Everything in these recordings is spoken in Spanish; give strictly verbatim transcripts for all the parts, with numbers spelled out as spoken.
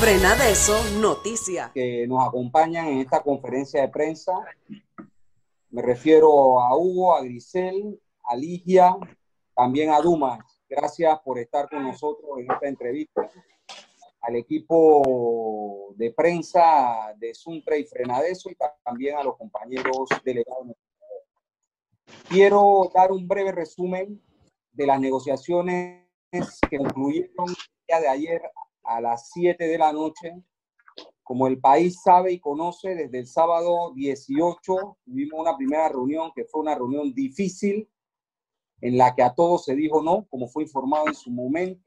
Frenadeso Noticia. Que nos acompañan en esta conferencia de prensa. Me refiero a Hugo, a Grisel, a Ligia, también a Dumas. Gracias por estar con nosotros en esta entrevista. Al equipo de prensa de Suntra y Frenadeso y también a los compañeros delegados. Quiero dar un breve resumen de las negociaciones que concluyeron el día de ayer a las siete de la noche. Como el país sabe y conoce, desde el sábado dieciocho tuvimos una primera reunión que fue una reunión difícil en la que a todos se dijo no, como fue informado en su momento,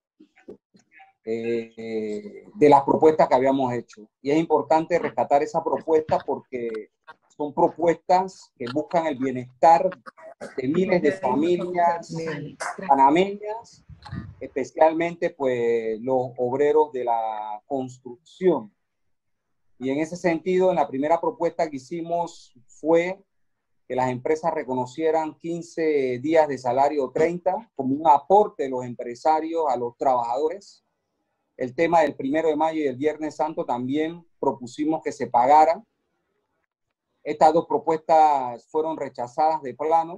eh, de las propuestas que habíamos hecho. Y es importante rescatar esa propuesta porque son propuestas que buscan el bienestar de miles de familias panameñas, especialmente pues los obreros de la construcción. Y en ese sentido, en la primera propuesta que hicimos fue que las empresas reconocieran quince días de salario, treinta, como un aporte de los empresarios a los trabajadores. El tema del primero de mayo y del Viernes Santo también propusimos que se pagara. Estas dos propuestas fueron rechazadas de plano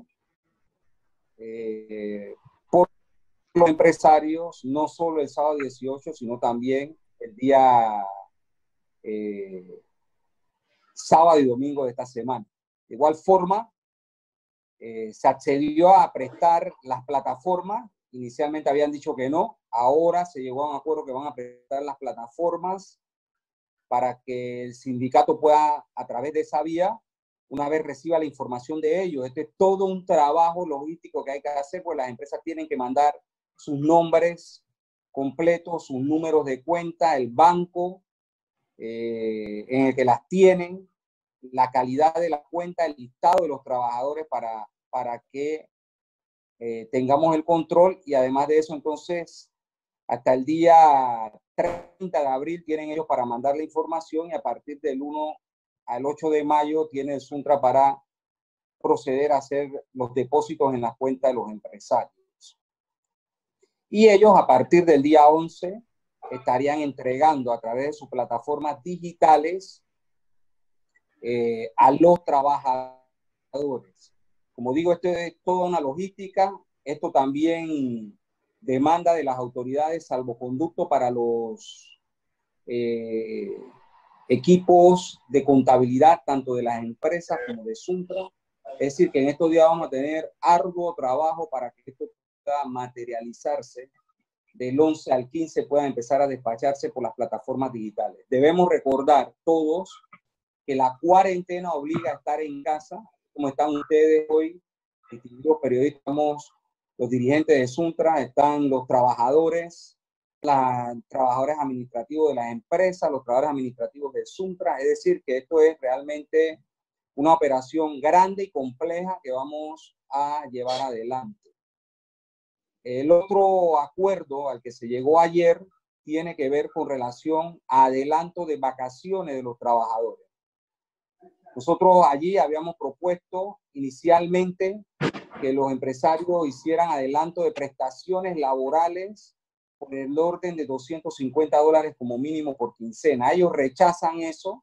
eh, por los empresarios, no solo el sábado dieciocho, sino también el día eh, sábado y domingo de esta semana. De igual forma, eh, se accedió a prestar las plataformas. Inicialmente habían dicho que no, ahora se llegó a un acuerdo que van a prestar las plataformas para que el sindicato pueda, a través de esa vía, una vez reciba la información de ellos. Este es todo un trabajo logístico que hay que hacer, porque las empresas tienen que mandar sus nombres completos, sus números de cuenta, el banco eh, en el que las tienen, la calidad de la cuenta, el listado de los trabajadores para, para que eh, tengamos el control. Y además de eso, entonces, hasta el día treinta de abril tienen ellos para mandar la información, y a partir del uno al ocho de mayo tiene el Suntra para proceder a hacer los depósitos en las cuentas de los empresarios. Y ellos a partir del día once estarían entregando a través de sus plataformas digitales eh, a los trabajadores. Como digo, esto es toda una logística. Esto también demanda de las autoridades salvoconducto para los eh, equipos de contabilidad, tanto de las empresas como de Suntra. Es decir, que en estos días vamos a tener arduo trabajo para que esto pueda materializarse. Del once al quince puedan empezar a despacharse por las plataformas digitales. Debemos recordar todos que la cuarentena obliga a estar en casa, como están ustedes hoy, distinguidos periodistas, los dirigentes de Suntra, están los trabajadores, los trabajadores administrativos de las empresas, los trabajadores administrativos de Suntra. Es decir, que esto es realmente una operación grande y compleja que vamos a llevar adelante. El otro acuerdo al que se llegó ayer tiene que ver con relación a adelanto de vacaciones de los trabajadores. Nosotros allí habíamos propuesto inicialmente que los empresarios hicieran adelanto de prestaciones laborales por el orden de doscientos cincuenta dólares como mínimo por quincena. Ellos rechazan eso,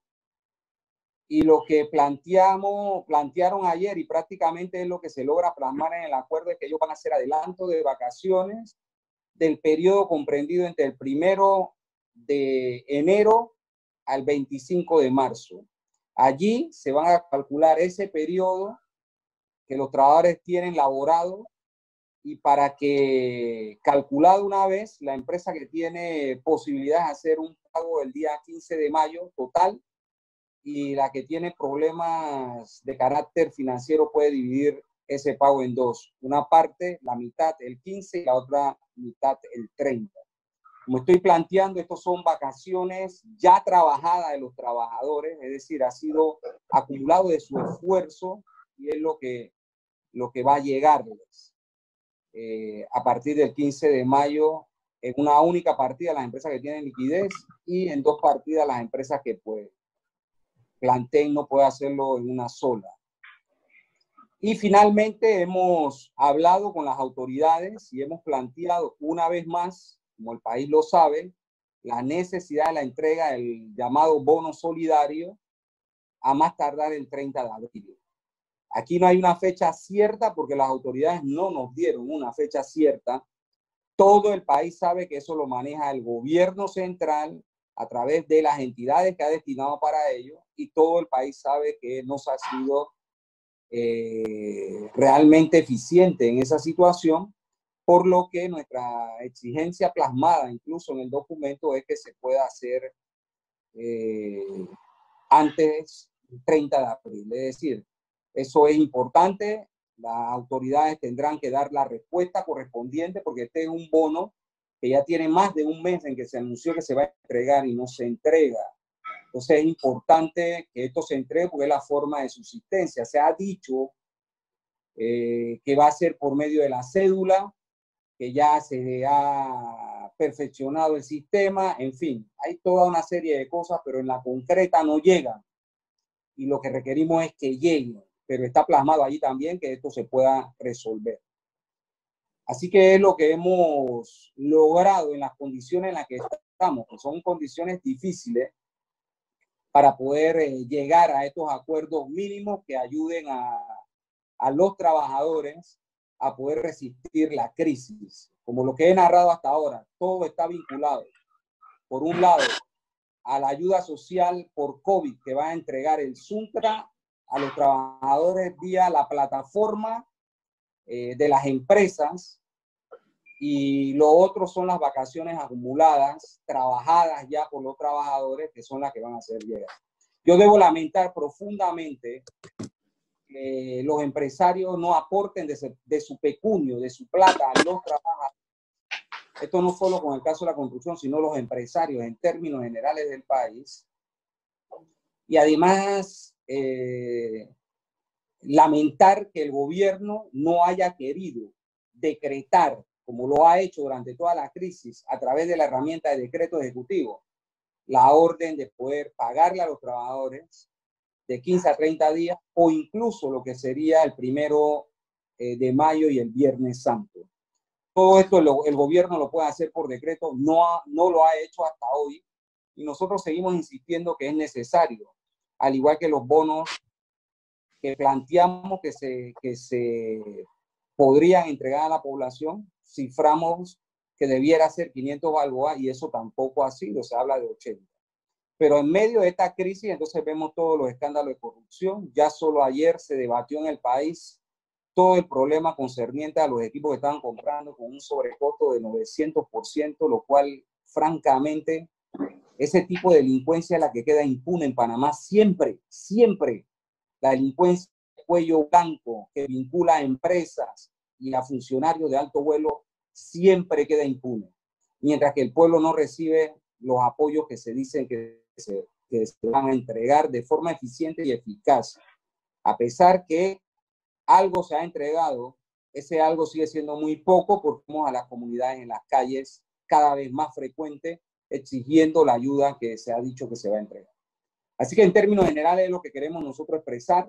y lo que planteamos, plantearon ayer, y prácticamente es lo que se logra plasmar en el acuerdo, es que ellos van a hacer adelanto de vacaciones del periodo comprendido entre el primero de enero al veinticinco de marzo. Allí se van a calcular ese periodo que los trabajadores tienen laborado, y para que, calculado una vez, la empresa que tiene posibilidad de hacer un pago el día quince de mayo total, y la que tiene problemas de carácter financiero puede dividir ese pago en dos. Una parte, la mitad, el quince, y la otra mitad, el treinta. Como estoy planteando, estos son vacaciones ya trabajadas de los trabajadores, es decir, ha sido acumulado de su esfuerzo, y es lo que, lo que va a llegarles eh, a partir del quince de mayo en una única partida las empresas que tienen liquidez, y en dos partidas las empresas que pues planteen no puede hacerlo en una sola. Y finalmente hemos hablado con las autoridades y hemos planteado una vez más, como el país lo sabe, la necesidad de la entrega del llamado bono solidario a más tardar el treinta de abril. Aquí no hay una fecha cierta porque las autoridades no nos dieron una fecha cierta. Todo el país sabe que eso lo maneja el gobierno central a través de las entidades que ha destinado para ello, y todo el país sabe que no se ha sido eh, realmente eficiente en esa situación, por lo que nuestra exigencia plasmada incluso en el documento es que se pueda hacer eh, antes del treinta de abril. Es decir, eso es importante. Las autoridades tendrán que dar la respuesta correspondiente porque este es un bono que ya tiene más de un mes en que se anunció que se va a entregar y no se entrega. Entonces es importante que esto se entregue porque es la forma de subsistencia. Se ha dicho eh, que va a ser por medio de la cédula, que ya se ha perfeccionado el sistema. En fin, hay toda una serie de cosas, pero en la concreta no llegan. Y lo que requerimos es que lleguen, pero está plasmado allí también que esto se pueda resolver. Así que es lo que hemos logrado en las condiciones en las que estamos, que son condiciones difíciles, para poder eh, llegar a estos acuerdos mínimos que ayuden a, a los trabajadores a poder resistir la crisis. Como lo que he narrado hasta ahora, todo está vinculado, por un lado, a la ayuda social por COVID que va a entregar el SUNTRA a los trabajadores vía la plataforma eh, de las empresas, y lo otro son las vacaciones acumuladas, trabajadas ya por los trabajadores, que son las que van a ser llegar. Yo debo lamentar profundamente que los empresarios no aporten de su, de su pecunio, de su plata a los trabajadores. Esto no solo con el caso de la construcción, sino los empresarios en términos generales del país. Y además, eh, lamentar que el gobierno no haya querido decretar, como lo ha hecho durante toda la crisis, a través de la herramienta de decreto ejecutivo, la orden de poder pagarle a los trabajadores de quince a treinta días, o incluso lo que sería el primero eh, de mayo y el Viernes Santo. Todo esto lo, el gobierno lo puede hacer por decreto, no, ha, no lo ha hecho hasta hoy, y nosotros seguimos insistiendo que es necesario, al igual que los bonos que planteamos que se, que se podrían entregar a la población. Ciframos que debiera ser quinientos balboas y eso tampoco ha sido, se habla de ochenta. Pero en medio de esta crisis, entonces vemos todos los escándalos de corrupción. Ya solo ayer se debatió en el país todo el problema concerniente a los equipos que estaban comprando con un sobrecosto de novecientos por ciento, lo cual, francamente, ese tipo de delincuencia es la que queda impune en Panamá siempre, siempre. La delincuencia de cuello blanco que vincula a empresas y a funcionarios de alto vuelo siempre queda impune, mientras que el pueblo no recibe los apoyos que se dicen que se, que se van a entregar de forma eficiente y eficaz. A pesar que algo se ha entregado, ese algo sigue siendo muy poco porque vemos a las comunidades en las calles cada vez más frecuente exigiendo la ayuda que se ha dicho que se va a entregar. Así que en términos generales lo que queremos nosotros expresar,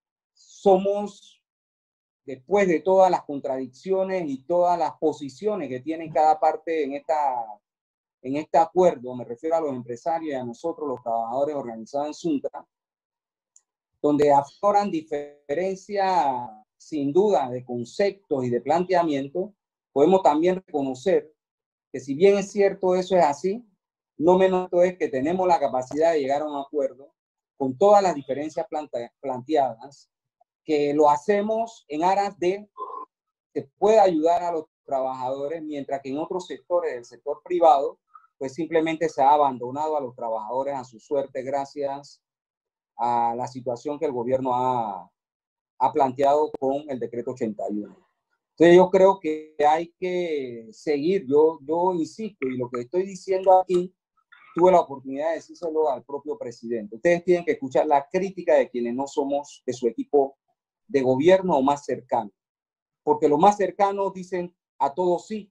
somos, después de todas las contradicciones y todas las posiciones que tiene cada parte en, esta, en este acuerdo, me refiero a los empresarios y a nosotros los trabajadores organizados en SUNTRA, donde afloran diferencias sin duda de conceptos y de planteamientos, podemos también reconocer que si bien es cierto eso es así, no menos es que tenemos la capacidad de llegar a un acuerdo con todas las diferencias plante planteadas, que lo hacemos en aras de que pueda ayudar a los trabajadores, mientras que en otros sectores del sector privado, pues simplemente se ha abandonado a los trabajadores a su suerte gracias a la situación que el gobierno ha, ha planteado con el decreto ochenta y uno. Entonces yo creo que hay que seguir, yo, yo insisto, y lo que estoy diciendo aquí, tuve la oportunidad de decírselo al propio presidente. Ustedes tienen que escuchar la crítica de quienes no somos de su equipo de gobierno o más cercano, porque los más cercanos dicen a todos sí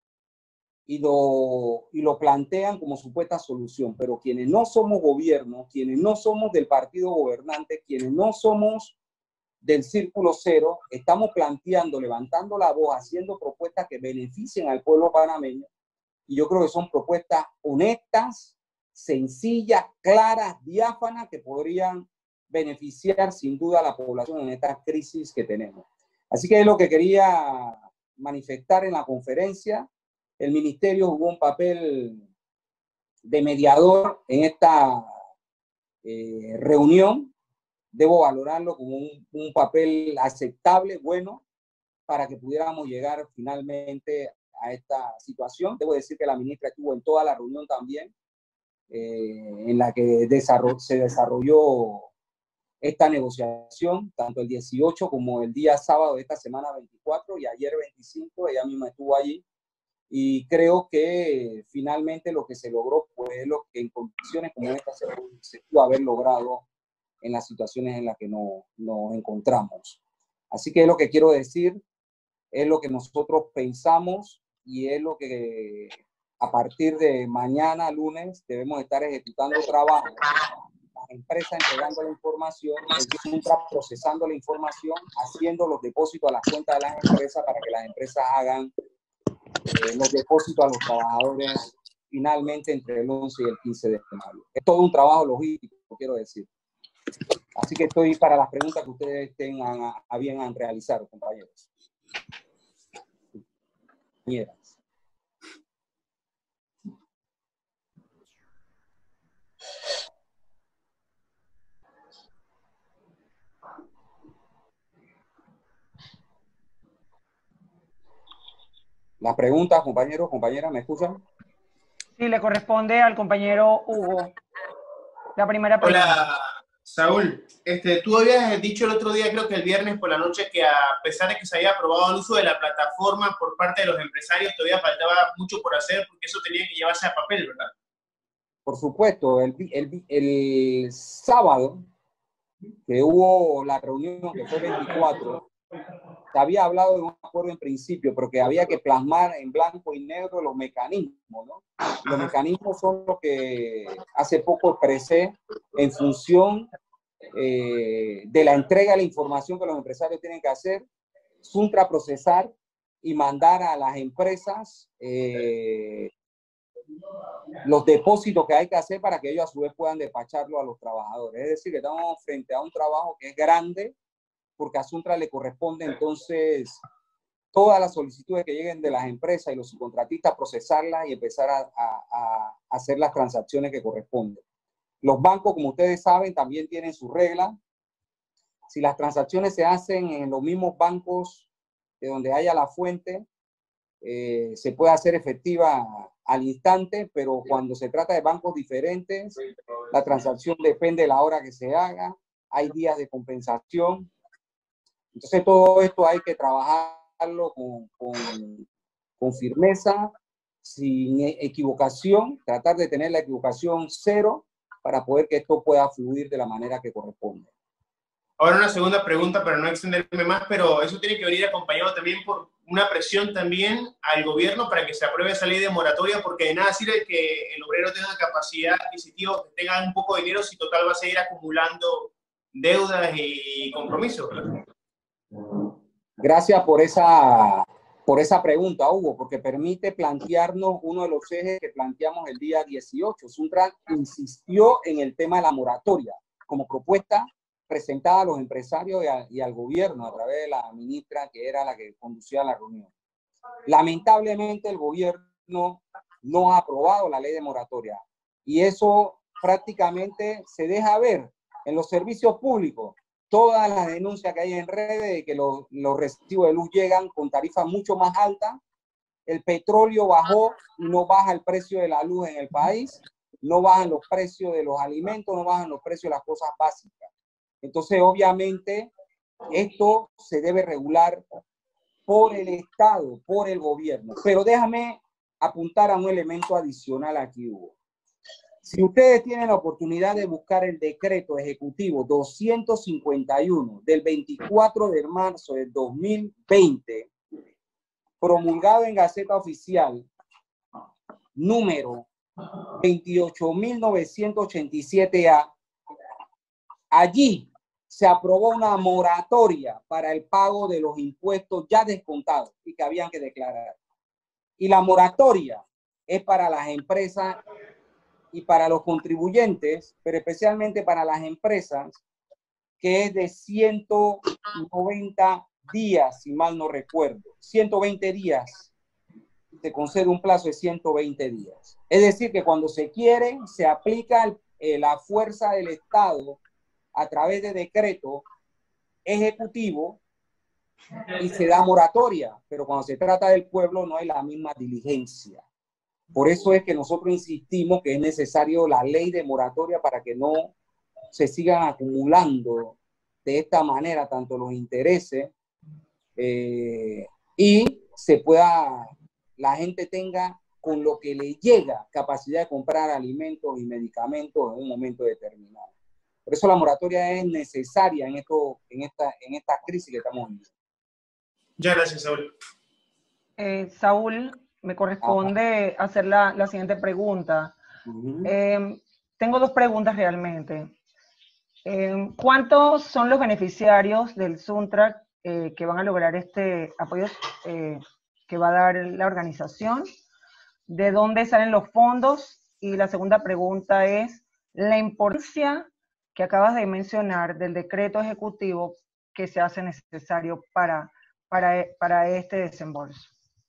y lo, y lo plantean como supuesta solución, pero quienes no somos gobierno, quienes no somos del partido gobernante, quienes no somos del círculo cero, estamos planteando, levantando la voz, haciendo propuestas que beneficien al pueblo panameño, y yo creo que son propuestas honestas, sencillas, claras, diáfanas, que podrían beneficiar sin duda a la población en esta crisis que tenemos. Así que es lo que quería manifestar en la conferencia. El ministerio jugó un papel de mediador en esta eh, reunión. Debo valorarlo como un, un papel aceptable, bueno, para que pudiéramos llegar finalmente a esta situación. Debo decir que la ministra estuvo en toda la reunión también, eh, en la que desarroll- se desarrolló esta negociación, tanto el dieciocho como el día sábado de esta semana veinticuatro, y ayer veinticinco, ella misma estuvo allí, y creo que finalmente lo que se logró fue lo que en condiciones como esta se, se pudo haber logrado en las situaciones en las que no, nos encontramos. Así que es lo que quiero decir, es lo que nosotros pensamos y es lo que a partir de mañana, lunes, debemos estar ejecutando trabajo. Las empresas entregando la información, el Suntra procesando la información, haciendo los depósitos a las cuentas de las empresas para que las empresas hagan eh, los depósitos a los trabajadores finalmente entre el once y el quince de mayo. Es todo un trabajo logístico, quiero decir. Así que estoy para las preguntas que ustedes tengan a, a bien a realizar, compañeros. Compañeras. Las preguntas, compañeros, compañeras, ¿me escuchan? Sí, le corresponde al compañero Hugo. La primera pregunta. Hola, Saúl. Este, tú habías dicho el otro día, creo que el viernes por la noche, que a pesar de que se había aprobado el uso de la plataforma por parte de los empresarios, todavía faltaba mucho por hacer porque eso tenía que llevarse a papel, ¿verdad? Por supuesto, el, el, el sábado que hubo la reunión, que fue veinticuatro, se había hablado de un acuerdo en principio, pero que había que plasmar en blanco y negro los mecanismos, ¿no? Los mecanismos son los que hace poco expresé en función eh, de la entrega de la información que los empresarios tienen que hacer, Suntra procesar y mandar a las empresas eh, los depósitos que hay que hacer para que ellos a su vez puedan despacharlo a los trabajadores. Es decir, que estamos frente a un trabajo que es grande, porque a Suntra le corresponde entonces todas las solicitudes que lleguen de las empresas y los subcontratistas, procesarlas y empezar a, a, a hacer las transacciones que corresponden. Los bancos, como ustedes saben, también tienen sus reglas. Si las transacciones se hacen en los mismos bancos de donde haya la fuente, eh, se puede hacer efectiva al instante, pero cuando se trata de bancos diferentes, la transacción depende de la hora que se haga, hay días de compensación. Entonces todo esto hay que trabajarlo con, con, con firmeza, sin equivocación, tratar de tener la equivocación cero para poder que esto pueda fluir de la manera que corresponde. Ahora una segunda pregunta para no extenderme más, pero eso tiene que venir acompañado también por una presión también al gobierno para que se apruebe esa ley de moratoria, porque de nada sirve que el obrero tenga capacidad adquisitiva, que tenga un poco de dinero, si total va a seguir acumulando deudas y compromisos, ¿verdad? Gracias por esa, por esa pregunta, Hugo, porque permite plantearnos uno de los ejes que planteamos el día dieciocho. Suntra insistió en el tema de la moratoria como propuesta presentada a los empresarios y, a, y al gobierno a través de la ministra, que era la que conducía la reunión. Lamentablemente, el gobierno no ha aprobado la ley de moratoria y eso prácticamente se deja ver en los servicios públicos. Todas las denuncias que hay en redes de que los, los recibos de luz llegan con tarifas mucho más altas, el petróleo bajó y no baja el precio de la luz en el país, no bajan los precios de los alimentos, no bajan los precios de las cosas básicas. Entonces, obviamente, esto se debe regular por el Estado, por el gobierno. Pero déjame apuntar a un elemento adicional aquí, Hugo. Si ustedes tienen la oportunidad de buscar el decreto ejecutivo doscientos cincuenta y uno del veinticuatro de marzo del dos mil veinte, promulgado en Gaceta Oficial, número veintiocho mil novecientos ochenta y siete A, allí se aprobó una moratoria para el pago de los impuestos ya descontados y que habían que declarar. Y la moratoria es para las empresas y para los contribuyentes, pero especialmente para las empresas, que es de ciento noventa días, si mal no recuerdo. ciento veinte días. Se concede un plazo de ciento veinte días. Es decir, que cuando se quiere, se aplica el, eh, la fuerza del Estado a través de decreto ejecutivo y se da moratoria, pero cuando se trata del pueblo no hay la misma diligencia. Por eso es que nosotros insistimos que es necesario la ley de moratoria para que no se sigan acumulando de esta manera tanto los intereses eh, y se pueda, la gente tenga con lo que le llega capacidad de comprar alimentos y medicamentos en un momento determinado. Por eso la moratoria es necesaria en, esto, en, esta, en esta crisis que estamos viviendo. Muchas gracias, Saúl. Eh, Saúl, me corresponde Ajá. hacer la, la siguiente pregunta. Uh-huh. eh, tengo dos preguntas realmente. Eh, ¿Cuántos son los beneficiarios del Suntrack eh, que van a lograr este apoyo eh, que va a dar la organización? ¿De dónde salen los fondos? Y la segunda pregunta es la importancia que acabas de mencionar del decreto ejecutivo que se hace necesario para, para, para este desembolso.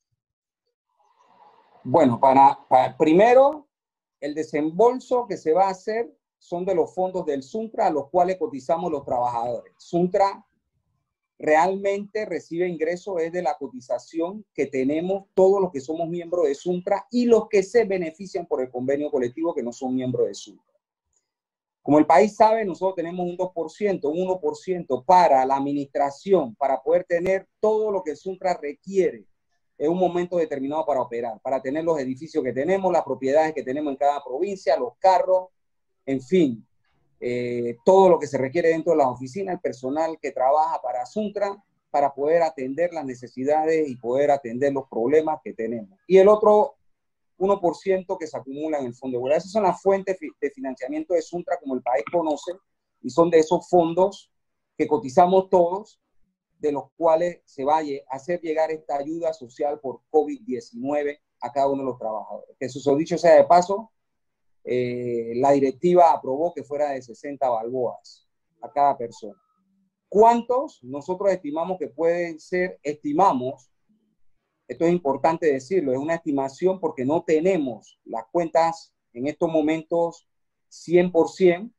Bueno, para, para primero, el desembolso que se va a hacer son de los fondos del Suntra a los cuales cotizamos los trabajadores. Suntra realmente recibe ingresos es de la cotización que tenemos todos los que somos miembros de Suntra y los que se benefician por el convenio colectivo que no son miembros de Suntra. Como el país sabe, nosotros tenemos un dos por ciento, un uno por ciento para la administración, para poder tener todo lo que Suntra requiere en un momento determinado para operar, para tener los edificios que tenemos, las propiedades que tenemos en cada provincia, los carros, en fin, eh, todo lo que se requiere dentro de las oficinas, el personal que trabaja para Suntra, para poder atender las necesidades y poder atender los problemas que tenemos. Y el otro uno por ciento que se acumula en el Fondo de Seguridad. Esas son las fuentes de financiamiento de Suntra, como el país conoce, y son de esos fondos que cotizamos todos, de los cuales se va a hacer llegar esta ayuda social por COVID diecinueve a cada uno de los trabajadores. Que eso dicho sea de paso, eh, la directiva aprobó que fuera de sesenta balboas a cada persona. ¿Cuántos? Nosotros estimamos que pueden ser, estimamos, esto es importante decirlo, es una estimación porque no tenemos las cuentas en estos momentos cien por ciento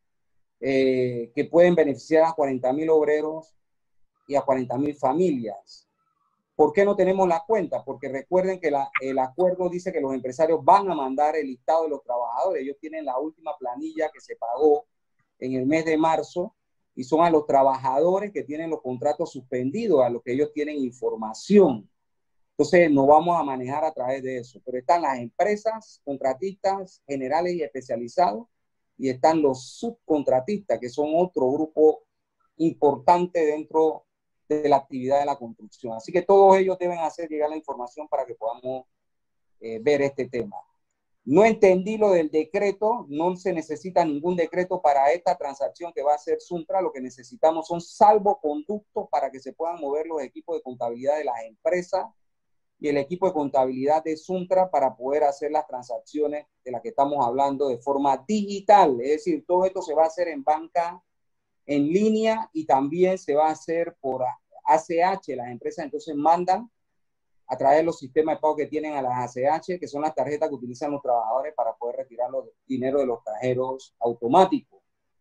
eh, que pueden beneficiar a cuarenta mil obreros y a cuarenta mil familias. ¿Por qué no tenemos la cuenta? Porque recuerden que la, el acuerdo dice que los empresarios van a mandar el listado de los trabajadores. Ellos tienen la última planilla que se pagó en el mes de marzo y son a los trabajadores que tienen los contratos suspendidos, a los que ellos tienen información. Entonces, nos vamos a manejar a través de eso. Pero están las empresas, contratistas generales y especializados, y están los subcontratistas, que son otro grupo importante dentro de la actividad de la construcción. Así que todos ellos deben hacer llegar la información para que podamos eh, ver este tema. No entendí lo del decreto, no se necesita ningún decreto para esta transacción que va a hacer Suntra. Lo que necesitamos son salvoconductos para que se puedan mover los equipos de contabilidad de las empresas y el equipo de contabilidad de Suntra para poder hacer las transacciones de las que estamos hablando de forma digital. Es decir, todo esto se va a hacer en banca en línea y también se va a hacer por A C H. Las empresas entonces mandan a través de los sistemas de pago que tienen a las A C H, que son las tarjetas que utilizan los trabajadores para poder retirar los dinero de los cajeros automáticos.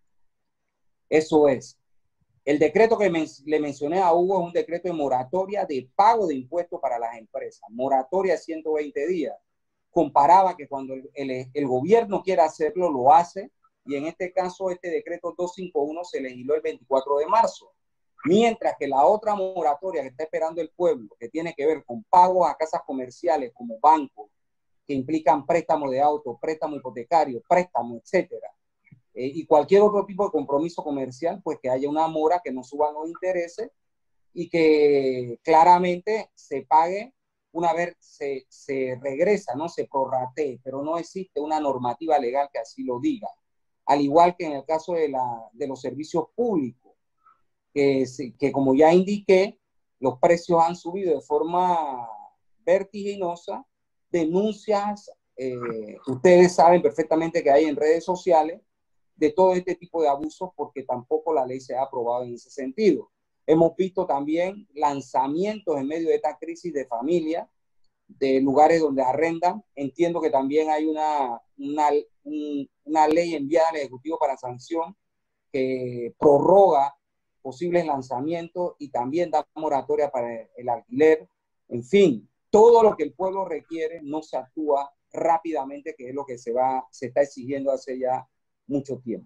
Eso es. El decreto que men le mencioné a Hugo es un decreto de moratoria de pago de impuestos para las empresas. Moratoria de ciento veinte días. Comparaba que cuando el, el, el gobierno quiere hacerlo, lo hace. Y en este caso, este decreto doscientos cincuenta y uno se legisló el veinticuatro de marzo. Mientras que la otra moratoria que está esperando el pueblo, que tiene que ver con pagos a casas comerciales como bancos, que implican préstamos de auto, préstamo hipotecario, préstamo, etcétera, eh, y cualquier otro tipo de compromiso comercial, pues que haya una mora, que no suban los intereses y que claramente se pague una vez se, se regresa, no se prorratee, pero no existe una normativa legal que así lo diga. Al igual que en el caso de, la, de los servicios públicos, que, que como ya indiqué, los precios han subido de forma vertiginosa, denuncias eh, ustedes saben perfectamente que hay en redes sociales de todo este tipo de abusos porque tampoco la ley se ha aprobado en ese sentido. Hemos visto también lanzamientos en medio de esta crisis de familia, de lugares donde arrendan. Entiendo que también hay una, una, un, una ley enviada al Ejecutivo para sanción que prorroga posibles lanzamientos y también da moratoria para el alquiler. En fin, todo lo que el pueblo requiere no se actúa rápidamente, que es lo que se, va, se está exigiendo hace ya mucho tiempo.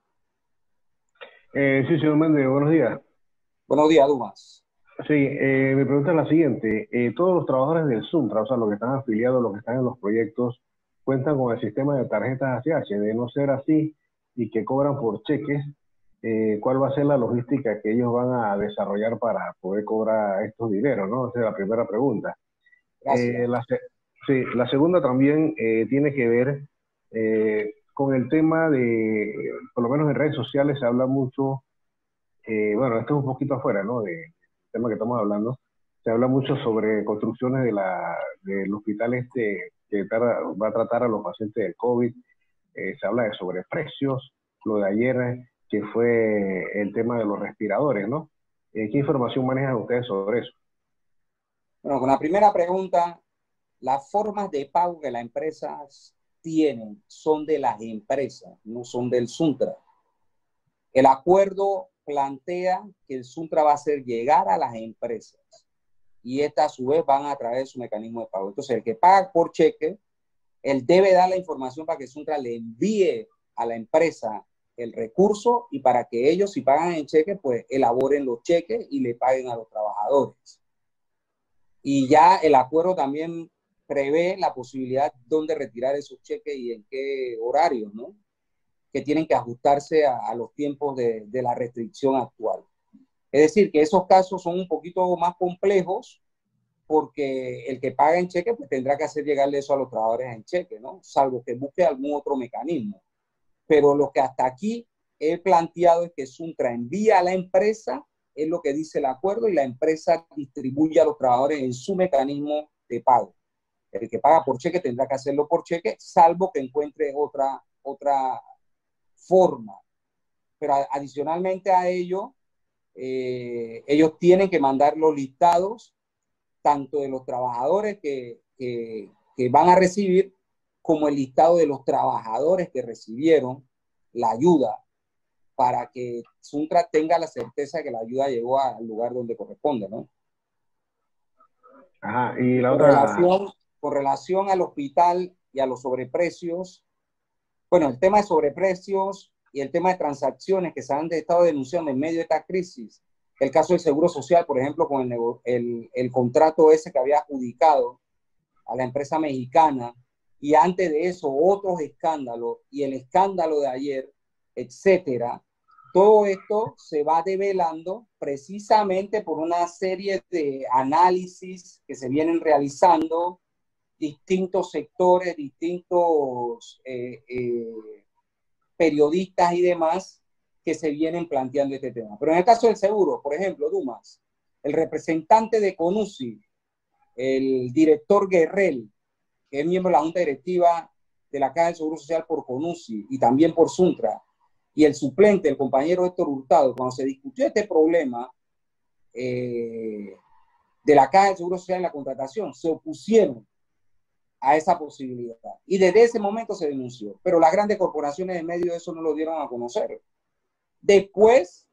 Eh, sí, señor Méndez, buenos días. Buenos días, Dumas. Sí, eh, mi pregunta es la siguiente. Eh, todos los trabajadores del Suntra, o sea, los que están afiliados, los que están en los proyectos, cuentan con el sistema de tarjetas A C H. De no ser así y que cobran por cheques, eh, ¿cuál va a ser la logística que ellos van a desarrollar para poder cobrar estos dineros, ¿no? Esa es la primera pregunta. Eh, la, sí, la segunda también eh, tiene que ver eh, con el tema de, por lo menos en redes sociales se habla mucho, eh, bueno, esto es un poquito afuera, ¿no? De, tema que estamos hablando, se habla mucho sobre construcciones de la, del hospital este que tarda, va a tratar a los pacientes del COVID, eh, se habla de sobreprecios, lo de ayer que fue el tema de los respiradores, ¿no? Eh, ¿Qué información manejan ustedes sobre eso? Bueno, con la primera pregunta, las formas de pago que las empresas tienen son de las empresas, no son del Suntra. El acuerdo plantea que el Suntra va a hacer llegar a las empresas y estas a su vez van a través de su mecanismo de pago. Entonces, el que paga por cheque, él debe dar la información para que el Suntra le envíe a la empresa el recurso y para que ellos, si pagan en cheque, pues elaboren los cheques y le paguen a los trabajadores. Y ya el acuerdo también prevé la posibilidad de dónde retirar esos cheques y en qué horarios, ¿no? Que tienen que ajustarse a, a los tiempos de, de la restricción actual. Es decir, que esos casos son un poquito más complejos porque el que paga en cheque pues tendrá que hacer llegarle eso a los trabajadores en cheque, ¿no? Salvo que busque algún otro mecanismo. Pero lo que hasta aquí he planteado es que Suntra envía a la empresa, es lo que dice el acuerdo, y la empresa distribuye a los trabajadores en su mecanismo de pago. El que paga por cheque tendrá que hacerlo por cheque, salvo que encuentre otra, otra forma. Pero adicionalmente a ello, eh, ellos tienen que mandar los listados tanto de los trabajadores que, que, que van a recibir como el listado de los trabajadores que recibieron la ayuda para que Suntra tenga la certeza de que la ayuda llegó al lugar donde corresponde, ¿no? Ajá, y la con otra... Relación, con relación al hospital y a los sobreprecios, bueno, el tema de sobreprecios y el tema de transacciones que se han estado denunciando en medio de esta crisis, el caso del Seguro Social, por ejemplo, con el, el, el contrato ese que había adjudicado a la empresa mexicana, y antes de eso otros escándalos, y el escándalo de ayer, etcétera, todo esto se va develando precisamente por una serie de análisis que se vienen realizando distintos sectores, distintos eh, eh, periodistas y demás que se vienen planteando este tema. Pero en el caso del seguro, por ejemplo, Dumas, el representante de CONUSI, el director Guerrell, que es miembro de la Junta Directiva de la Caja del Seguro Social por CONUSI y también por Suntra, y el suplente, el compañero Héctor Hurtado, cuando se discutió este problema eh, de la Caja del Seguro Social en la contratación, se opusieron a esa posibilidad. Y desde ese momento se denunció. Pero las grandes corporaciones en medio de eso no lo dieron a conocer. Después,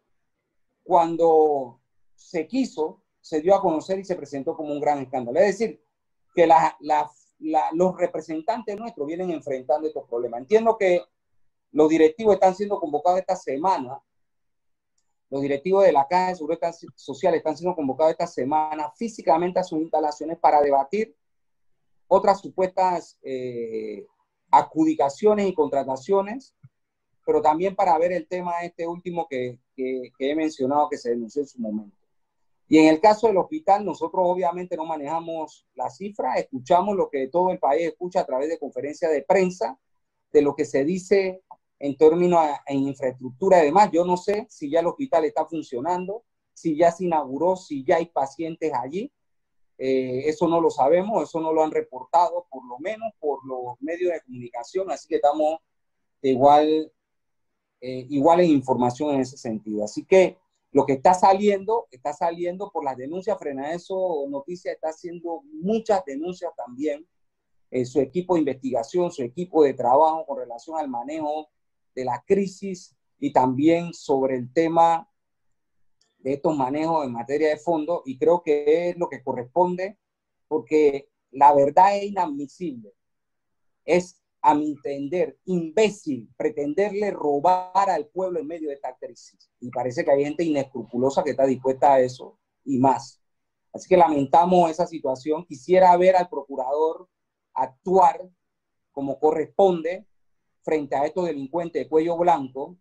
cuando se quiso, se dio a conocer y se presentó como un gran escándalo. Es decir, que la, la, la, los representantes nuestros vienen enfrentando estos problemas. Entiendo que los directivos están siendo convocados esta semana, los directivos de la Caja de Seguridad Social están siendo convocados esta semana físicamente a sus instalaciones para debatir otras supuestas eh, adjudicaciones y contrataciones, pero también para ver el tema este último que, que, que he mencionado que se denunció en su momento. Y en el caso del hospital, nosotros obviamente no manejamos la cifra, escuchamos lo que todo el país escucha a través de conferencias de prensa, de lo que se dice en términos a, en infraestructura y demás. Yo no sé si ya el hospital está funcionando, si ya se inauguró, si ya hay pacientes allí. Eh, eso no lo sabemos, eso no lo han reportado, por lo menos por los medios de comunicación, así que estamos igual, eh, igual en información en ese sentido. Así que lo que está saliendo, está saliendo por las denuncias. Frenadeso Noticias está haciendo muchas denuncias también, eh, su equipo de investigación, su equipo de trabajo con relación al manejo de la crisis y también sobre el tema de estos manejos en materia de fondos, y creo que es lo que corresponde, porque la verdad es inadmisible. Es, a mi entender, imbécil pretenderle robar al pueblo en medio de esta crisis. Y parece que hay gente inescrupulosa que está dispuesta a eso y más. Así que lamentamos esa situación. Quisiera ver al procurador actuar como corresponde frente a estos delincuentes de cuello blanco.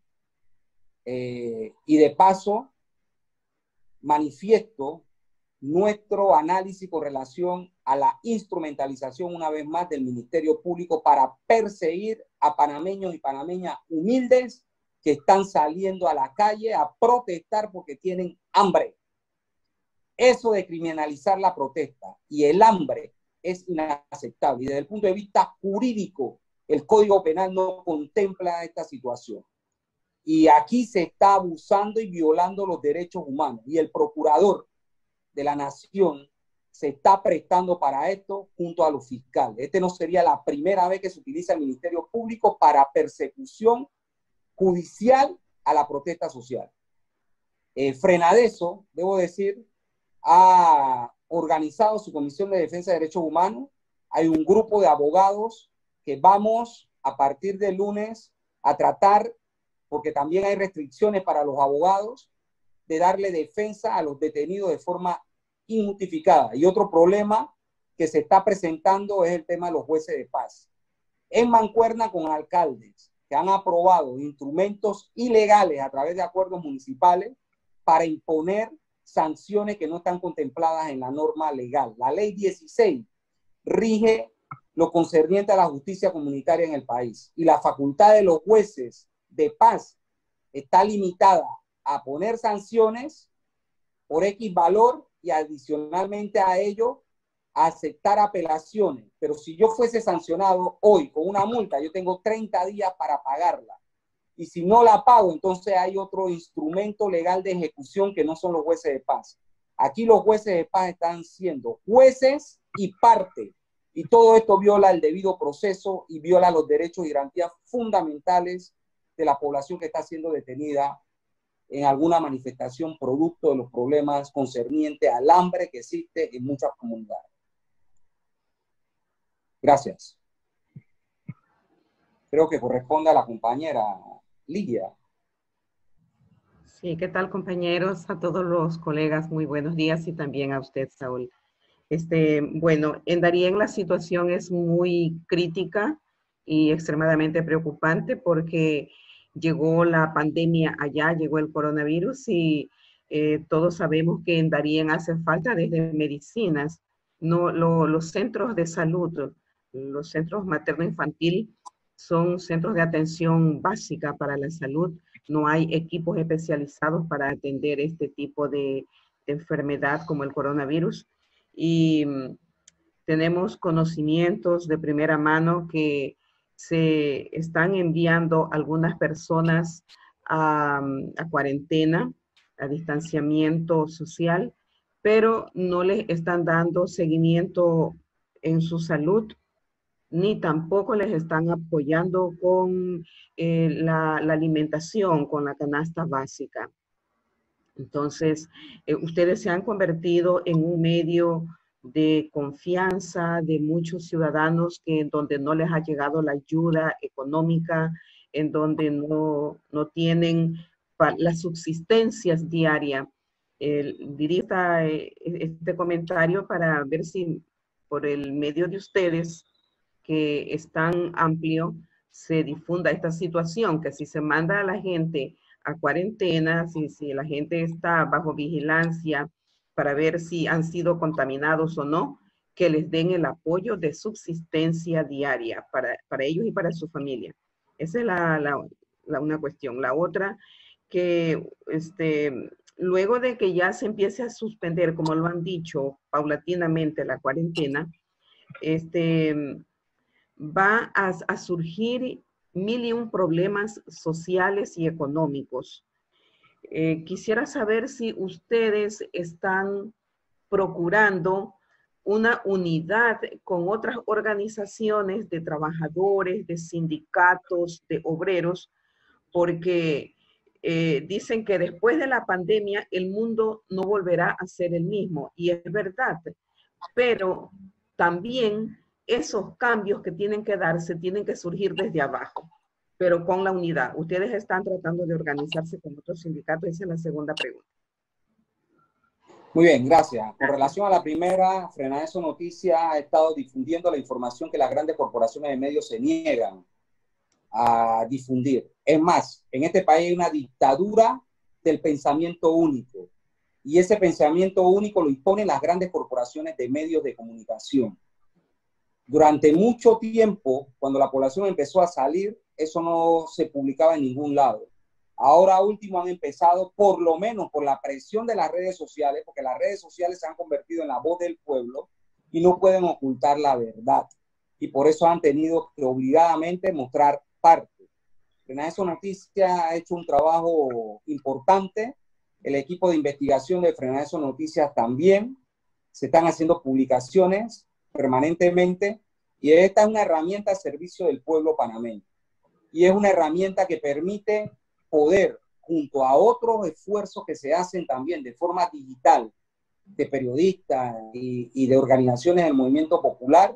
Eh, y de paso, manifiesto nuestro análisis con relación a la instrumentalización una vez más del Ministerio Público para perseguir a panameños y panameñas humildes que están saliendo a la calle a protestar porque tienen hambre. Eso de criminalizar la protesta y el hambre es inaceptable, y desde el punto de vista jurídico el Código Penal no contempla esta situación. Y aquí se está abusando y violando los derechos humanos. Y el procurador de la nación se está prestando para esto junto a los fiscales. Este no sería la primera vez que se utiliza el Ministerio Público para persecución judicial a la protesta social. Eh, Frenadeso, debo decir, ha organizado su Comisión de Defensa de Derechos Humanos. Hay un grupo de abogados que vamos a partir del lunes a tratar, porque también hay restricciones para los abogados, de darle defensa a los detenidos de forma injustificada. Y otro problema que se está presentando es el tema de los jueces de paz. En mancuerna con alcaldes que han aprobado instrumentos ilegales a través de acuerdos municipales para imponer sanciones que no están contempladas en la norma legal. La ley dieciséis rige lo concerniente a la justicia comunitaria en el país, y la facultad de los jueces de paz está limitada a poner sanciones por X valor y adicionalmente a ello a aceptar apelaciones. Pero si yo fuese sancionado hoy con una multa, yo tengo treinta días para pagarla. Y si no la pago, entonces hay otro instrumento legal de ejecución que no son los jueces de paz. Aquí los jueces de paz están siendo jueces y parte. Y todo esto viola el debido proceso y viola los derechos y garantías fundamentales de la población que está siendo detenida en alguna manifestación producto de los problemas concernientes al hambre que existe en muchas comunidades. Gracias. Creo que corresponde a la compañera Lidia. Sí, ¿qué tal, compañeros? A todos los colegas, muy buenos días, y también a usted, Saúl. Este, bueno, en Darién la situación es muy crítica y extremadamente preocupante porque llegó la pandemia allá, llegó el coronavirus, y eh, todos sabemos que en Darién hace falta desde medicinas. No, lo, los centros de salud, los centros materno-infantil son centros de atención básica para la salud. No hay equipos especializados para atender este tipo de, de enfermedad como el coronavirus. Y um, tenemos conocimientos de primera mano que se están enviando algunas personas a, a cuarentena, a distanciamiento social, pero no les están dando seguimiento en su salud, ni tampoco les están apoyando con eh, la, la alimentación, con la canasta básica. Entonces, eh, ustedes se han convertido en un medio de confianza de muchos ciudadanos que en donde no les ha llegado la ayuda económica, en donde no, no tienen las subsistencias diarias. Eh, diría este comentario para ver si por el medio de ustedes, que es tan amplio, se difunda esta situación, que si se manda a la gente a cuarentena, si, si la gente está bajo vigilancia para ver si han sido contaminados o no, que les den el apoyo de subsistencia diaria para, para ellos y para su familia. Esa es la, la, la una cuestión. La otra, que este, luego de que ya se empiece a suspender, como lo han dicho, paulatinamente la cuarentena, este, va a, a surgir mil y un problemas sociales y económicos. Eh, quisiera saber si ustedes están procurando una unidad con otras organizaciones de trabajadores, de sindicatos, de obreros, porque eh, dicen que después de la pandemia el mundo no volverá a ser el mismo, y es verdad, pero también esos cambios que tienen que darse tienen que surgir desde abajo, pero con la unidad. Ustedes están tratando de organizarse con otros sindicatos. Esa es la segunda pregunta. Muy bien, gracias. Con relación a la primera, Frenadeso Noticias ha estado difundiendo la información que las grandes corporaciones de medios se niegan a difundir. Es más, en este país hay una dictadura del pensamiento único, y ese pensamiento único lo imponen las grandes corporaciones de medios de comunicación. Durante mucho tiempo, cuando la población empezó a salir, eso no se publicaba en ningún lado. Ahora último han empezado, por lo menos por la presión de las redes sociales, porque las redes sociales se han convertido en la voz del pueblo y no pueden ocultar la verdad. Y por eso han tenido que obligadamente mostrar parte. Frenadeso Noticias ha hecho un trabajo importante. El equipo de investigación de Frenadeso Noticias también. Se están haciendo publicaciones permanentemente, y esta es una herramienta al servicio del pueblo panameño. Y es una herramienta que permite poder, junto a otros esfuerzos que se hacen también de forma digital, de periodistas y, y de organizaciones del movimiento popular,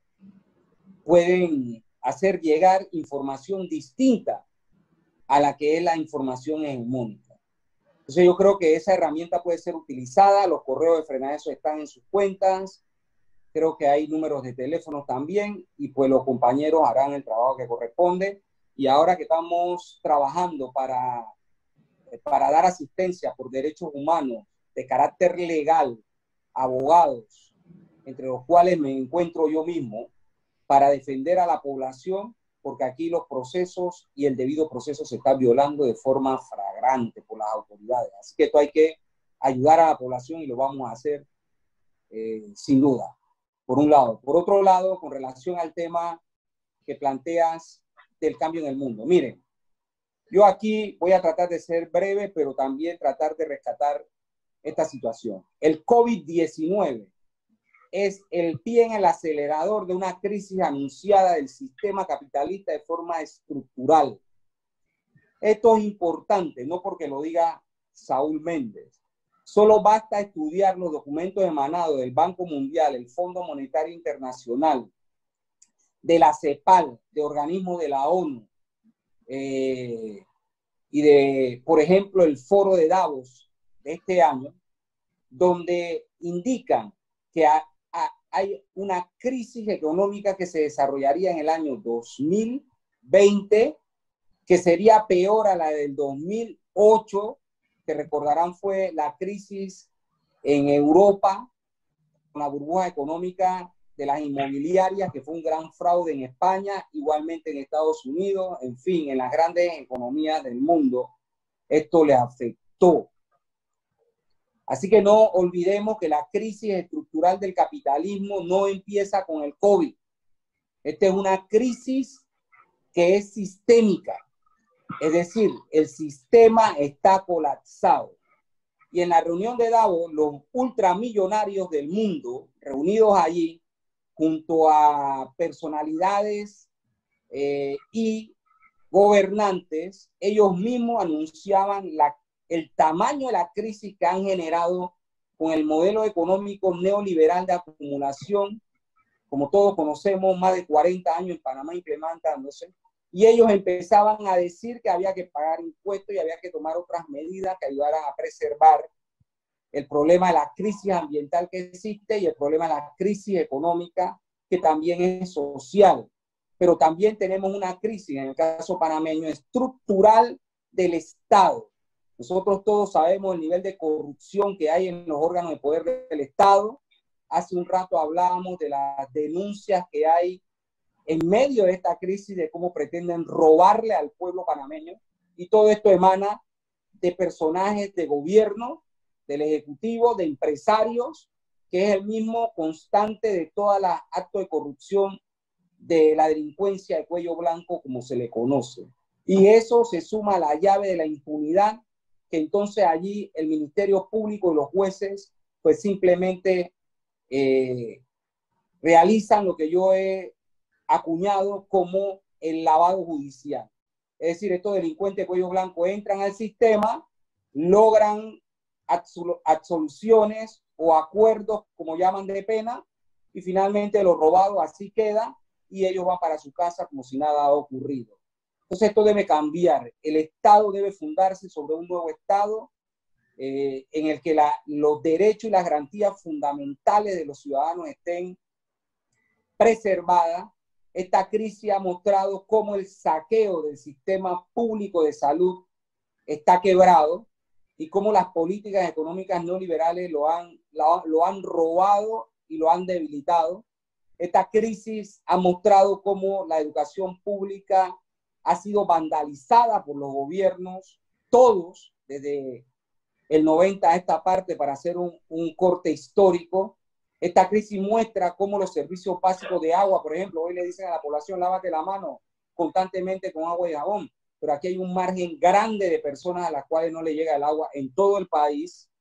pueden hacer llegar información distinta a la que es la información hegemónica. Entonces yo creo que esa herramienta puede ser utilizada. Los correos de Frenadeso están en sus cuentas, creo que hay números de teléfonos también, y pues los compañeros harán el trabajo que corresponde. Y ahora que estamos trabajando para, para dar asistencia por derechos humanos de carácter legal, abogados, entre los cuales me encuentro yo mismo, para defender a la población, porque aquí los procesos y el debido proceso se están violando de forma flagrante por las autoridades. Así que esto hay que ayudar a la población, y lo vamos a hacer eh, sin duda, por un lado. Por otro lado, con relación al tema que planteas del cambio en el mundo. Miren, yo aquí voy a tratar de ser breve, pero también tratar de rescatar esta situación. El COVID diecinueve es el pie en el acelerador de una crisis anunciada del sistema capitalista de forma estructural. Esto es importante, no porque lo diga Saúl Méndez. Solo basta estudiar los documentos emanados del Banco Mundial, el Fondo Monetario Internacional, de la CEPAL, de organismos de la ONU, eh, y de, por ejemplo, el Foro de Davos de este año, donde indican que ha, ha, hay una crisis económica que se desarrollaría en el año dos mil veinte, que sería peor a la del dos mil ocho, que recordarán fue la crisis en Europa, con la burbuja económica de las inmobiliarias, que fue un gran fraude en España, igualmente en Estados Unidos, en fin, en las grandes economías del mundo, esto le afectó. Así que no olvidemos que la crisis estructural del capitalismo no empieza con el COVID. Esta es una crisis que es sistémica, es decir, el sistema está colapsado. Y en la reunión de Davos, los ultramillonarios del mundo, reunidos allí, junto a personalidades eh, y gobernantes, ellos mismos anunciaban la, el tamaño de la crisis que han generado con el modelo económico neoliberal de acumulación, como todos conocemos, más de cuarenta años en Panamá implementándose, y ellos empezaban a decir que había que pagar impuestos y había que tomar otras medidas que ayudaran a preservar el problema de la crisis ambiental que existe y el problema de la crisis económica, que también es social. Pero también tenemos una crisis, en el caso panameño, estructural del Estado. Nosotros todos sabemos el nivel de corrupción que hay en los órganos de poder del Estado. Hace un rato hablábamos de las denuncias que hay en medio de esta crisis, de cómo pretenden robarle al pueblo panameño, y todo esto emana de personajes de gobierno, del ejecutivo, de empresarios, que es el mismo constante de todos los actos de corrupción de la delincuencia de cuello blanco, como se le conoce. Y eso se suma a la llave de la impunidad, que entonces allí el Ministerio Público y los jueces pues simplemente eh, realizan lo que yo he acuñado como el lavado judicial. Es decir, estos delincuentes de cuello blanco entran al sistema, logran absoluciones o acuerdos, como llaman, de pena, y finalmente lo robado así queda y ellos van para su casa como si nada ha ocurrido. Entonces esto debe cambiar. El Estado debe fundarse sobre un nuevo Estado eh, en el que la, los derechos y las garantías fundamentales de los ciudadanos estén preservadas. Esta crisis ha mostrado cómo el saqueo del sistema público de salud está quebrado y cómo las políticas económicas neoliberales lo han, lo, lo han robado y lo han debilitado. Esta crisis ha mostrado cómo la educación pública ha sido vandalizada por los gobiernos, todos, desde el noventa a esta parte, para hacer un, un corte histórico. Esta crisis muestra cómo los servicios básicos de agua, por ejemplo, hoy le dicen a la población, lávate la mano constantemente con agua y jabón, pero aquí hay un margen grande de personas a las cuales no le llega el agua en todo el país.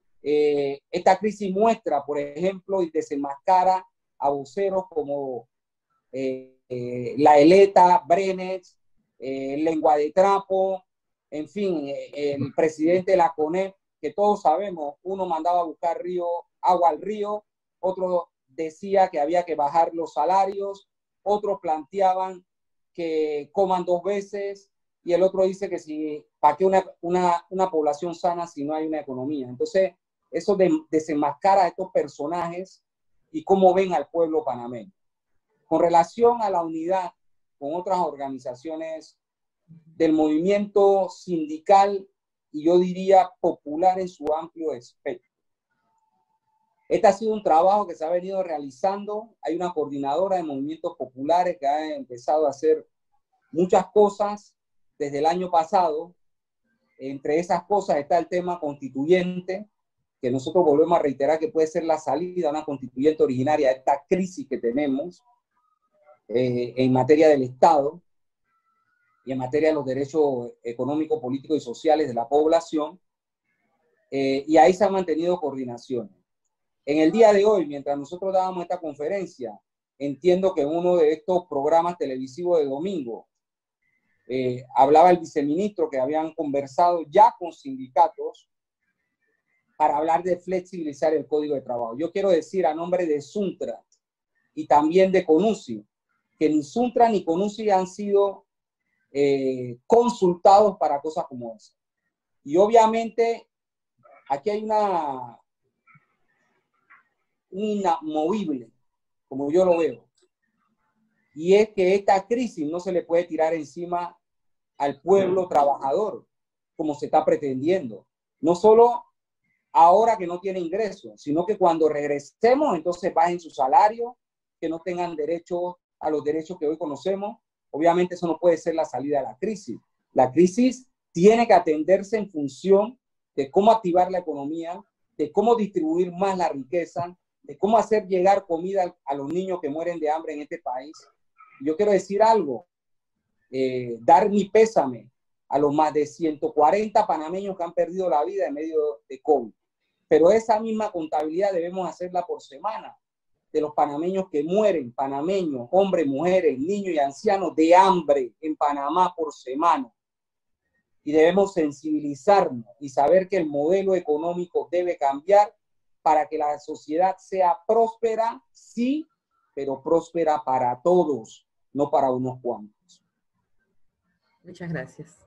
Eh, esta crisis muestra, por ejemplo, y desenmascara a voceros como eh, eh, La Eleta, Brenet, eh, Lengua de Trapo, en fin, eh, el presidente de la CONEP, que todos sabemos, uno mandaba a buscar río, agua al río, otro decía que había que bajar los salarios, otros planteaban que coman dos veces, y el otro dice que si, ¿para qué una, una, una población sana si no hay una economía? Entonces, eso de, desenmascara a estos personajes y cómo ven al pueblo panameño. Con relación a la unidad con otras organizaciones del movimiento sindical y yo diría popular en su amplio espectro. Este ha sido un trabajo que se ha venido realizando. Hay una coordinadora de movimientos populares que ha empezado a hacer muchas cosas desde el año pasado. Entre esas cosas está el tema constituyente, que nosotros volvemos a reiterar que puede ser la salida a una constituyente originaria de esta crisis que tenemos eh, en materia del Estado y en materia de los derechos económicos, políticos y sociales de la población. Eh, y ahí se han mantenido coordinaciones. En el día de hoy, mientras nosotros dábamos esta conferencia, entiendo que en uno de estos programas televisivos de domingo eh, hablaba el viceministro que habían conversado ya con sindicatos para hablar de flexibilizar el Código de Trabajo. Yo quiero decir a nombre de Suntra y también de CONUSI, que ni Suntra ni CONUSI han sido eh, consultados para cosas como esa. Y obviamente aquí hay una un inamovible, como yo lo veo, y es que esta crisis no se le puede tirar encima al pueblo trabajador, como se está pretendiendo. No solo ahora que no tiene ingresos, sino que cuando regresemos, entonces bajen su salario, que no tengan derecho a los derechos que hoy conocemos. Obviamente eso no puede ser la salida de la crisis. La crisis tiene que atenderse en función de cómo activar la economía, de cómo distribuir más la riqueza, de cómo hacer llegar comida a los niños que mueren de hambre en este país. Yo quiero decir algo, eh, dar mi pésame a los más de ciento cuarenta panameños que han perdido la vida en medio de COVID. Pero esa misma contabilidad debemos hacerla por semana, de los panameños que mueren, panameños, hombres, mujeres, niños y ancianos de hambre en Panamá por semana. Y debemos sensibilizarnos y saber que el modelo económico debe cambiar para que la sociedad sea próspera, sí, pero próspera para todos, no para unos cuantos. Muchas gracias.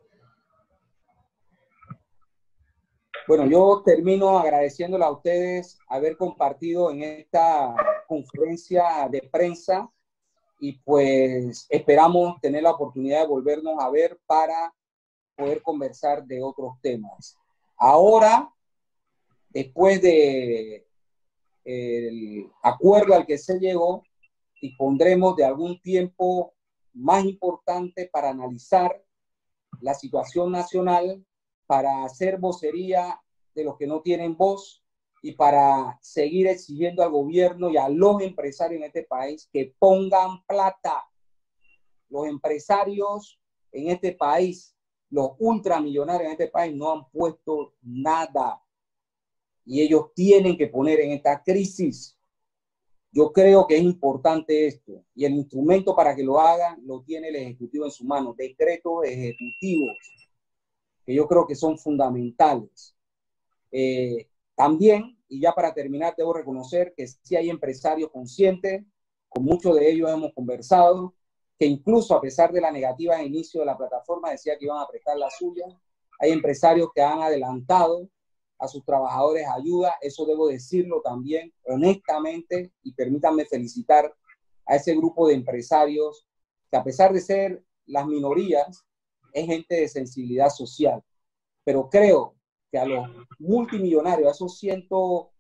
Bueno, yo termino agradeciéndole a ustedes haber compartido en esta conferencia de prensa y pues esperamos tener la oportunidad de volvernos a ver para poder conversar de otros temas. Ahora, después de el acuerdo al que se llegó, dispondremos de algún tiempo más importante para analizar la situación nacional, para hacer vocería de los que no tienen voz y para seguir exigiendo al gobierno y a los empresarios en este país que pongan plata. Los empresarios en este país, los ultramillonarios en este país no han puesto nada y ellos tienen que poner en esta crisis. Yo creo que es importante esto y el instrumento para que lo hagan lo tiene el Ejecutivo en su mano, decretos ejecutivos que yo creo que son fundamentales. Eh, también, y ya para terminar, debo reconocer que sí hay empresarios conscientes, con muchos de ellos hemos conversado, que incluso a pesar de la negativa de inicio de la plataforma decía que iban a prestar la suya. Hay empresarios que han adelantado a sus trabajadores ayuda, eso debo decirlo también honestamente, y permítanme felicitar a ese grupo de empresarios que a pesar de ser las minorías, es gente de sensibilidad social. Pero creo que a los multimillonarios, a esos ciento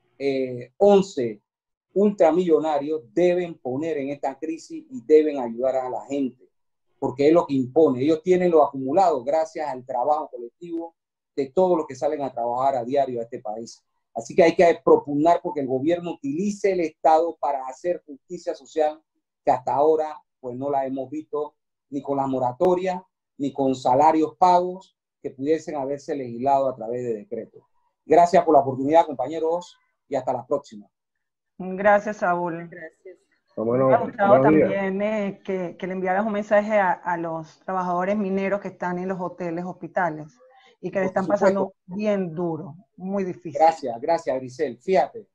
once ultramillonarios, deben poner en esta crisis y deben ayudar a la gente, porque es lo que impone. Ellos tienen lo acumulado gracias al trabajo colectivo de todos los que salen a trabajar a diario a este país. Así que hay que propugnar porque el gobierno utilice el Estado para hacer justicia social, que hasta ahora pues no la hemos visto ni con las moratorias, ni con salarios pagos que pudiesen haberse legislado a través de decretos. Gracias por la oportunidad, compañeros, y hasta la próxima. Gracias, Saúl. Gracias. Bueno, Me ha gustado buenos días. también eh, que, que le enviaras un mensaje a, a los trabajadores mineros que están en los hoteles, hospitales, y que le Por están supuesto. pasando bien duro, muy difícil. Gracias, gracias, Grisel. Fíjate,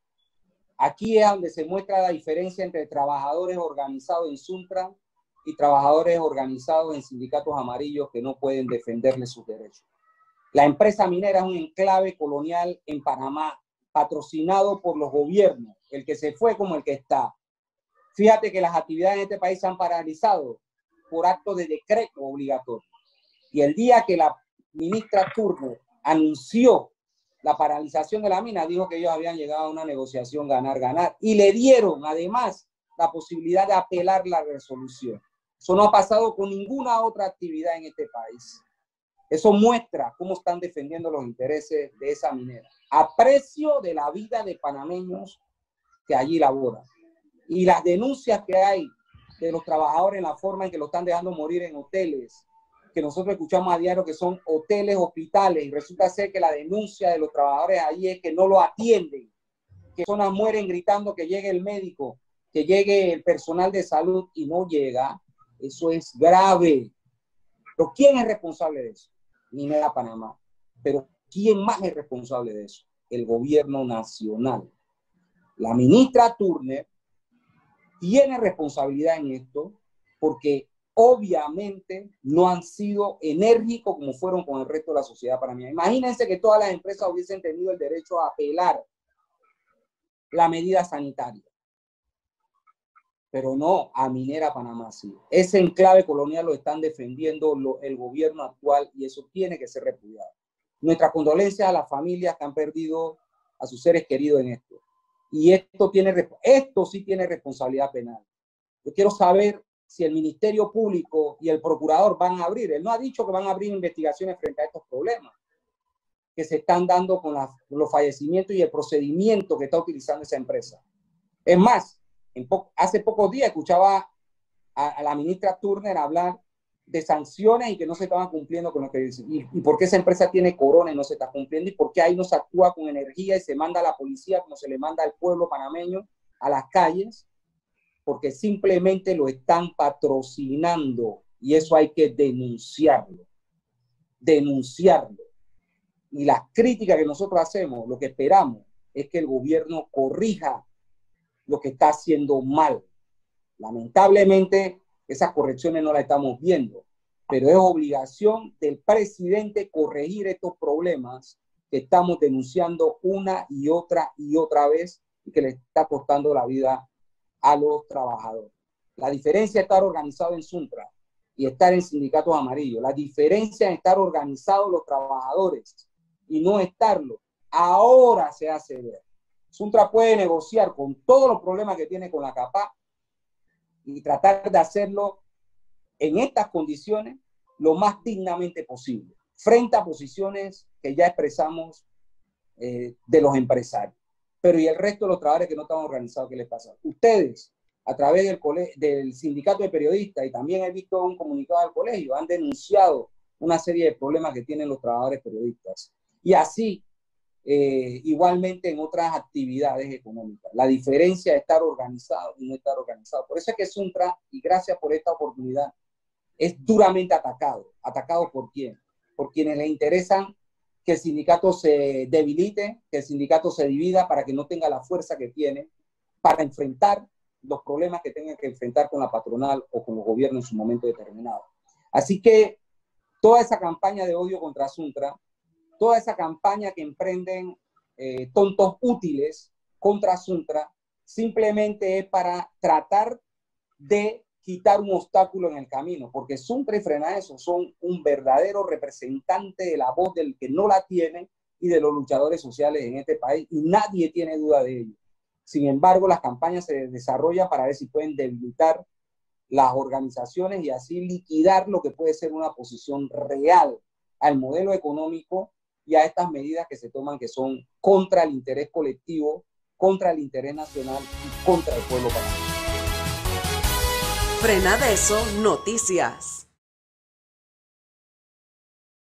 aquí es donde se muestra la diferencia entre trabajadores organizados en Suntra y trabajadores organizados en sindicatos amarillos que no pueden defenderle sus derechos. La empresa minera es un enclave colonial en Panamá, patrocinado por los gobiernos, el que se fue como el que está. Fíjate que las actividades en este país se han paralizado por acto de decreto obligatorio. Y el día que la ministra Turner anunció la paralización de la mina, dijo que ellos habían llegado a una negociación ganar-ganar y le dieron además la posibilidad de apelar la resolución. Eso no ha pasado con ninguna otra actividad en este país. Eso muestra cómo están defendiendo los intereses de esa minera, a precio de la vida de panameños que allí laboran. Y las denuncias que hay de los trabajadores en la forma en que lo están dejando morir en hoteles, que nosotros escuchamos a diario que son hoteles, hospitales, y resulta ser que la denuncia de los trabajadores allí es que no lo atienden, que personas mueren gritando que llegue el médico, que llegue el personal de salud y no llega. Eso es grave. Pero ¿quién es responsable de eso? Minera Panamá. Pero ¿quién más es responsable de eso? El gobierno nacional. La ministra Turner tiene responsabilidad en esto porque obviamente no han sido enérgicos como fueron con el resto de la sociedad panameña. Imagínense que todas las empresas hubiesen tenido el derecho a apelar la medida sanitaria. Pero no a Minera Panamá, sí. Ese enclave colonial lo están defendiendo lo, el gobierno actual y eso tiene que ser repudiado. Nuestras condolencias a las familias que han perdido a sus seres queridos en esto. Y esto, tiene, esto sí tiene responsabilidad penal. Yo quiero saber si el Ministerio Público y el Procurador van a abrir. Él no ha dicho que van a abrir investigaciones frente a estos problemas que se están dando con, la, con los fallecimientos y el procedimiento que está utilizando esa empresa. Es más, en po hace pocos días escuchaba a, a la ministra Turner hablar de sanciones y que no se estaban cumpliendo con lo que dice. Y, y por qué esa empresa tiene corona y no se está cumpliendo y por qué ahí no se actúa con energía y se manda a la policía como se le manda al pueblo panameño a las calles, porque simplemente lo están patrocinando y eso hay que denunciarlo, denunciarlo. Y las críticas que nosotros hacemos, lo que esperamos es que el gobierno corrija lo que está haciendo mal. Lamentablemente, esas correcciones no las estamos viendo, pero es obligación del presidente corregir estos problemas que estamos denunciando una y otra y otra vez y que le está costando la vida a los trabajadores. La diferencia es estar organizado en Suntra y estar en sindicatos amarillos. La diferencia es estar organizados los trabajadores y no estarlo. Ahora se hace ver. Suntra puede negociar con todos los problemas que tiene con la CAPAC y tratar de hacerlo en estas condiciones lo más dignamente posible. frente a posiciones que ya expresamos eh, de los empresarios. Pero ¿y el resto de los trabajadores que no están organizados, qué les pasa? Ustedes, a través del, del sindicato de periodistas, y también he visto un comunicado del colegio, han denunciado una serie de problemas que tienen los trabajadores periodistas. Y así, eh, igualmente en otras actividades económicas. La diferencia de estar organizado y no estar organizado. Por eso es que Suntra, y gracias por esta oportunidad, es duramente atacado. ¿Atacado por quién? Por quienes les interesan que el sindicato se debilite, que el sindicato se divida para que no tenga la fuerza que tiene para enfrentar los problemas que tengan que enfrentar con la patronal o con los gobiernos en su momento determinado. Así que toda esa campaña de odio contra Suntra, toda esa campaña que emprenden eh, tontos útiles contra Suntra, simplemente es para tratar de quitar un obstáculo en el camino, porque Suntra y Frenadeso son un verdadero representante de la voz del que no la tiene y de los luchadores sociales en este país, y nadie tiene duda de ello. Sin embargo, las campañas se desarrollan para ver si pueden debilitar las organizaciones y así liquidar lo que puede ser una posición real al modelo económico y a estas medidas que se toman, que son contra el interés colectivo, contra el interés nacional y contra el pueblo panameño. Frenadeso Noticias.